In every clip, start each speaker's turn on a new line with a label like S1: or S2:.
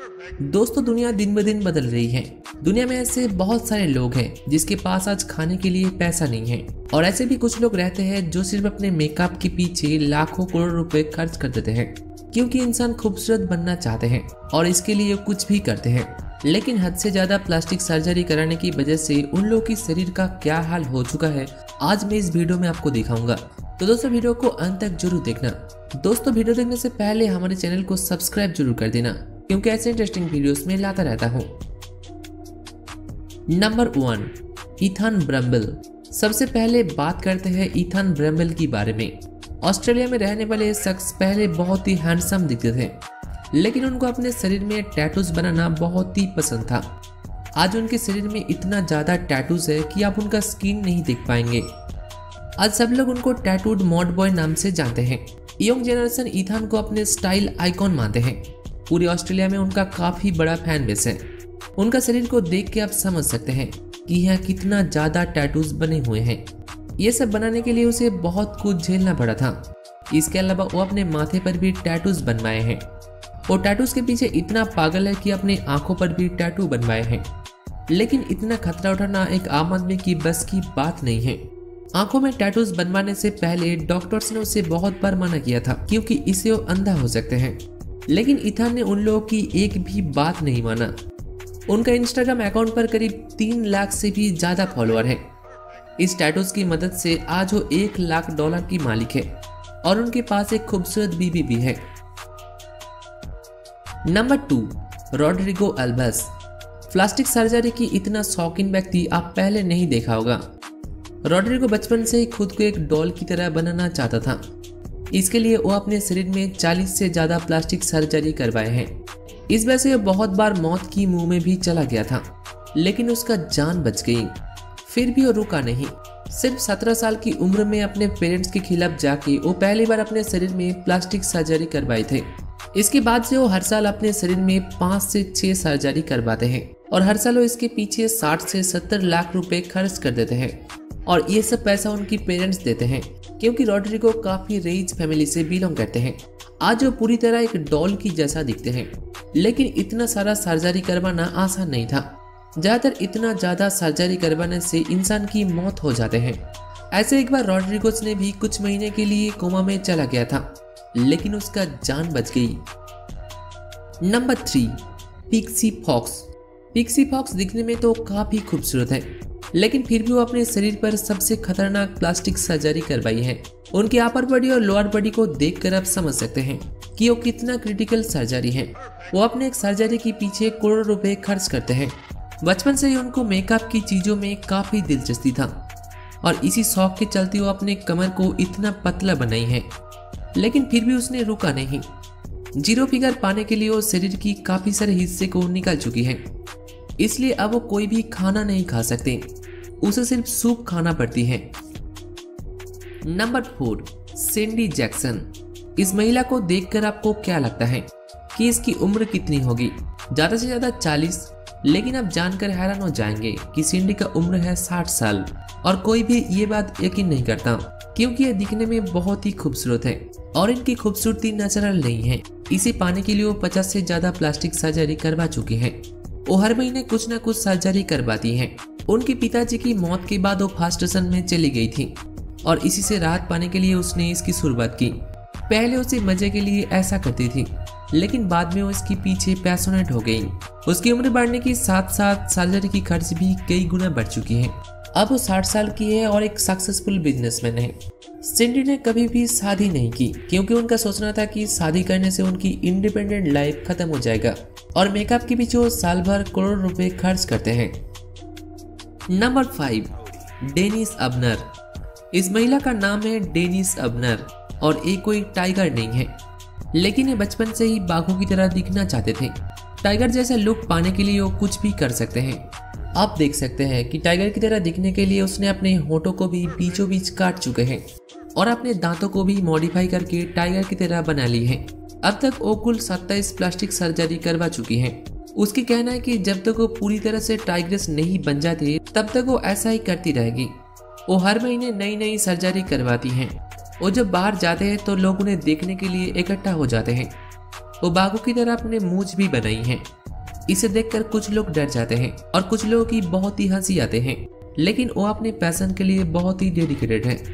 S1: दोस्तों, दुनिया दिन ब दिन बदल रही है। दुनिया में ऐसे बहुत सारे लोग हैं जिसके पास आज खाने के लिए पैसा नहीं है, और ऐसे भी कुछ लोग रहते हैं जो सिर्फ अपने मेकअप के पीछे लाखों करोड़ रुपए खर्च कर देते हैं, क्योंकि इंसान खूबसूरत बनना चाहते हैं और इसके लिए कुछ भी करते हैं। लेकिन हद से ज्यादा प्लास्टिक सर्जरी कराने की वजह से उन लोगों की शरीर का क्या हाल हो चुका है, आज मैं इस वीडियो में आपको दिखाऊंगा। तो दोस्तों, वीडियो को अंत तक जरूर देखना। दोस्तों, वीडियो देखने से पहले हमारे चैनल को सब्सक्राइब जरूर कर देना, क्योंकि ऐसे इंटरेस्टिंग वीडियोस में लाता रहता हूँ। Number 1, Ethan Bramble. सबसे पहले बात करते हैं इथान ब्रम्बल के बारे में। ऑस्ट्रेलिया में रहने वाले शख्स पहले बहुत ही हैंडसम दिखते थे, लेकिन उनको अपने शरीर में टैटूज बनाना बहुत ही पसंद था। आज उनके शरीर में इतना ज्यादा टैटूज है कि आप उनका स्किन नहीं देख पाएंगे। आज सब लोग उनको टैटूड मॉड बॉय नाम से जानते हैं। यंग जनरेशन इथान को अपने स्टाइल आइकॉन मानते हैं। पूरे ऑस्ट्रेलिया में उनका काफी बड़ा फैन बेस है। उनका शरीर को देख के आप समझ सकते हैं कि यहाँ कितना ज्यादा टैटूज बने हुए हैं। ये सब बनाने के लिए उसे बहुत कुछ झेलना पड़ा था। इसके अलावा वो अपने माथे पर भी टैटूज बनवाए हैं। वो टैटूज के पीछे इतना पागल है कि अपने आंखों पर भी टैटू बनवाए हैं। लेकिन इतना खतरा उठाना एक आम आदमी की बस की बात नहीं है। आंखों में टैटूज बनवाने से पहले डॉक्टर्स ने उसे बहुत बार मना किया था, क्योंकि इससे वो अंधा हो सकते हैं। लेकिन इथान ने उन लोगों की एक भी बात नहीं माना। उनका इंस्टाग्राम अकाउंट पर करीब 3 लाख से भी ज्यादा फॉलोअर है। इस टैटूज की मदद से आज वो $1 लाख की मालिक है, और उनके पास एक खूबसूरत बीबी भी है। Number 2, Rodrigo Alves. Plastic surgery की इतना शौकीन व्यक्ति आप पहले नहीं देखा होगा। रॉड्रिगो बचपन से ही खुद को एक डॉल की तरह बनाना चाहता था। इसके लिए वो अपने शरीर में 40 से ज्यादा प्लास्टिक सर्जरी करवाए हैं। इस वजह से वो बहुत बार मौत की मुंह में भी चला गया था, लेकिन उसका जान बच गई। फिर भी वो रुका नहीं। सिर्फ 17 साल की उम्र में अपने पेरेंट्स के खिलाफ जाके वो पहली बार अपने शरीर में प्लास्टिक सर्जरी करवाए थे। इसके बाद से वो हर साल अपने शरीर में 5 से 6 सर्जरी करवाते हैं, और हर साल वो इसके पीछे 60 से 70 लाख रुपए खर्च कर देते हैं। और ये सब पैसा उनकी पेरेंट्स देते हैं, क्योंकि रॉड्रिगो काफी रिच फैमिली से बिलोंग करते हैं। आज वो पूरी तरह एक डॉल की जैसा दिखते हैं, लेकिन इतना सारा सर्जरी करवाना आसान नहीं था। ज्यादातर इतना ज्यादा सर्जरी करवाने से इंसान की मौत हो जाते हैं। ऐसे एक बार रॉड्रिगोस ने भी कुछ महीने के लिए कोमा में चला गया था, लेकिन उसका जान बच गई। Number 3, Pixie Fox. Pixie Fox दिखने में तो काफी खूबसूरत है, लेकिन फिर भी वो अपने शरीर पर सबसे खतरनाक प्लास्टिक सर्जरी करवाई है। उनकी अपर बॉडी और लोअर बॉडी को देखकर आप समझ सकते हैं कि वो कितना क्रिटिकल सर्जरी है। वो अपने एक सर्जरी के पीछे करोड़ों रुपए खर्च करते हैं। बचपन से ही उनको मेकअप की चीजों में काफी दिलचस्पी था, और इसी शौक के चलते वो अपने कमर को इतना पतला बनाई है। लेकिन फिर भी उसने रुका नहीं। 0 फिगर पाने के लिए वो शरीर की काफी सारे हिस्से को निकाल चुकी है। इसलिए अब वो कोई भी खाना नहीं खा सकते, उसे सिर्फ सूप खाना पड़ती है। Number 4, Sandy Jackson. इस महिला को देखकर आपको क्या लगता है कि इसकी उम्र कितनी होगी? ज्यादा से ज्यादा 40, लेकिन आप जानकर हैरान हो जाएंगे कि सैंडी का उम्र है 60 साल। और कोई भी ये बात यकीन नहीं करता, क्योंकि ये दिखने में बहुत ही खूबसूरत है, और इनकी खूबसूरती नेचुरल नहीं है। इसे पाने के लिए वो 50 से ज्यादा प्लास्टिक सर्जरी करवा चुकी है। वो हर महीने कुछ न कुछ सर्जरी करवाती हैं। उनके पिताजी की मौत के बाद वो फ्रस्ट्रेशन में चली गई थी, और इसी से राहत पाने के लिए उसने इसकी शुरुआत की। पहले उसे मजे के लिए ऐसा करती थी, लेकिन बाद में वो इसके पीछे पैशनेट हो गई। उसकी उम्र बढ़ने के साथ साथ सर्जरी की खर्च भी कई गुना बढ़ चुकी है। अब वो 60 साल की है और एक सक्सेसफुल बिजनेसमैन है। सैंडी ने कभी भी शादी नहीं की, क्योंकि उनका सोचना था कि शादी करने से उनकी इंडिपेंडेंट लाइफ खत्म हो जाएगा, और मेकअप के पीछे वो साल भर करोड़ रुपए खर्च करते हैं। Number 5, Dennis Avner. इस महिला का नाम है डेनिस अबनर, और ये कोई टाइगर नहीं है, लेकिन ये बचपन से ही बाघों की तरह दिखना चाहते थे। टाइगर जैसा लुक पाने के लिए वो कुछ भी कर सकते हैं। आप देख सकते हैं कि टाइगर की तरह दिखने के लिए उसने अपने होठों को भी बीचों बीच काट चुके हैं, और अपने दांतों को भी मॉडिफाई करके टाइगर की तरह बना ली है। अब तक वो कुल 27 प्लास्टिक सर्जरी करवा चुकी है। उसकी कहना है कि जब तक वो पूरी तरह से टाइग्रेस नहीं बन जाती, तब तक वो ऐसा ही करती रहेगी। वो हर महीने नई नई सर्जरी करवाती हैं। वो जब बाहर जाते हैं तो लोग उन्हें देखने के लिए इकट्ठा हो जाते हैं। वो बाघों की तरह अपने मूंछ भी बनाई हैं। इसे देखकर कुछ लोग डर जाते हैं और कुछ लोगों की बहुत ही हंसी आते हैं, लेकिन वो अपने पैशन के लिए बहुत ही डेडिकेटेड है।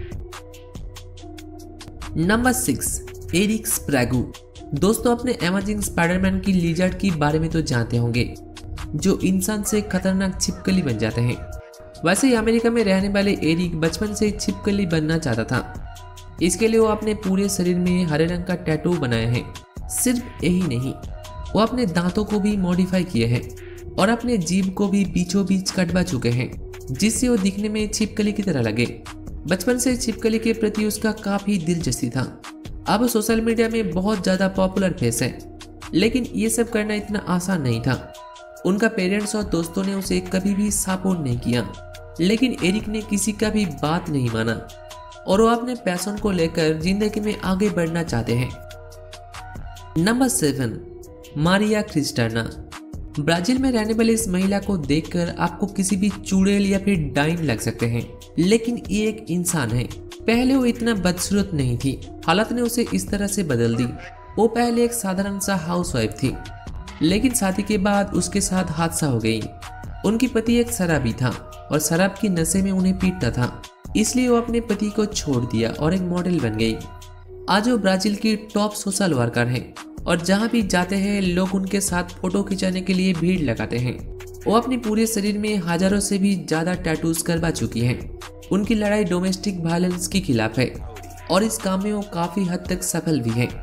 S1: Number 6, Eric Sprague. दोस्तों, अपने अमेजिंग स्पाइडरमैन की लिजर्ड के बारे में तो जानते होंगे, जो इंसान से खतरनाक छिपकली बन जाते हैं। वैसे ही अमेरिका में रहने वाले एरिक बचपन से छिपकली बनना चाहता था। इसके लिए वो अपने पूरे शरीर में हरे रंग का टैटू बनाए हैं। सिर्फ यही नहीं, वो अपने दांतों को भी मॉडिफाई किए हैं और अपने जीभ को भी बीचों बीच कटवा चुके हैं, जिससे वो दिखने में छिपकली की तरह लगे। बचपन से छिपकली के प्रति उसका काफी दिलचस्पी था। अब सोशल मीडिया में बहुत ज्यादा पॉपुलर फेस है, लेकिन ये सब करना इतना आसान नहीं था। उनका पेरेंट्स और दोस्तों ने उसे कभी भी सपोर्ट नहीं किया, लेकिन एरिक ने किसी का भी बात नहीं माना और वो अपने पैशन को लेकर जिंदगी में आगे बढ़ना चाहते हैं। नंबर 7, मारिया क्रिस्टाना। ब्राजील में रहने वाली इस महिला को देखकर आपको किसी भी चुड़ैल या फिर डाइन लग सकते हैं, लेकिन ये एक इंसान है। पहले वो इतना बदसूरत नहीं थी, हालत ने उसे इस तरह से बदल दी। वो पहले एक साधारण सा हाउसवाइफ थी, लेकिन शादी के बाद उसके साथ हादसा हो गई। उनकी पति एक शराबी था और शराब की नशे में उन्हें पीटता था, इसलिए वो अपने पति को छोड़ दिया और एक मॉडल बन गई। आज वो ब्राजील की टॉप सोशल वर्कर हैं और जहाँ भी जाते हैं लोग उनके साथ फोटो खिंचाने के लिए भीड़ लगाते हैं। वो अपने पूरे शरीर में हजारों से भी ज्यादा टैटूज करवा चुकी हैं। उनकी लड़ाई डोमेस्टिक वायलेंस के खिलाफ है और इस काम में वो काफी हद तक सफल भी है।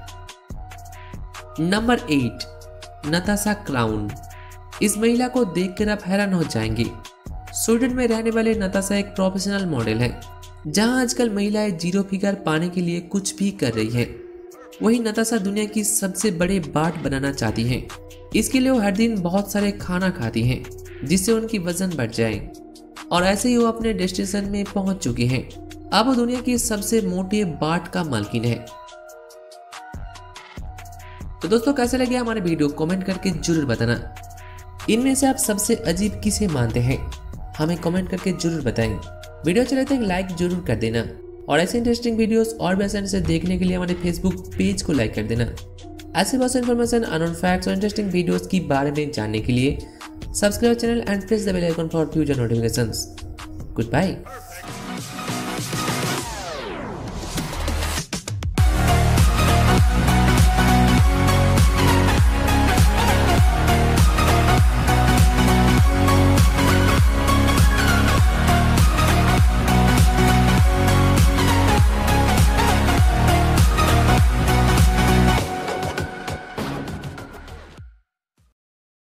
S1: Number 8, Natasha Crown. इस महिला को देखकर आप हैरान हो जाएंगे। स्वीडन में रहने वाले नताशा एक प्रोफेशनल मॉडल है, जहां आजकल महिलाएं जीरो फिगर पाने के लिए कुछ भी कर रही हैं। वही नताशा दुनिया की सबसे बड़े बाट बनाना चाहती हैं। इसके लिए वो हर दिन बहुत सारे खाना खाती हैं, जिससे उनकी वजन बढ़ जाए, और ऐसे ही वो अपने डेस्टिनेशन में पहुंच चुकी हैं। अब वो दुनिया की सबसे मोटे बाट का मालकिन है। तो दोस्तों, कैसे लगे हमारे वीडियो कमेंट करके जरूर बताना। इनमें से आप सबसे अजीब किसे मानते हैं, हमें कमेंट करके जरूर बताएं। वीडियो चले तो एक लाइक जरूर कर देना और ऐसे इंटरेस्टिंग वीडियोस और बेहतर से देखने के लिए हमारे फेसबुक पेज को लाइक कर देना। ऐसे बहुत इन्फॉर्मेशन, अननोन फैक्ट्स और इंटरेस्टिंग वीडियोस के बारे में जानने के लिए subscribe channel and press the bell icon for future notifications. Good bye.